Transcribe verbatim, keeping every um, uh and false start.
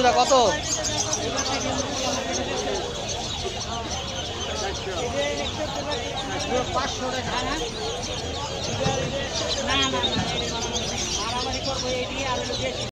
জোড়া কত? পাঁচশো টাকা না না না মারামারি করবো এই দিয়ে আর বেশি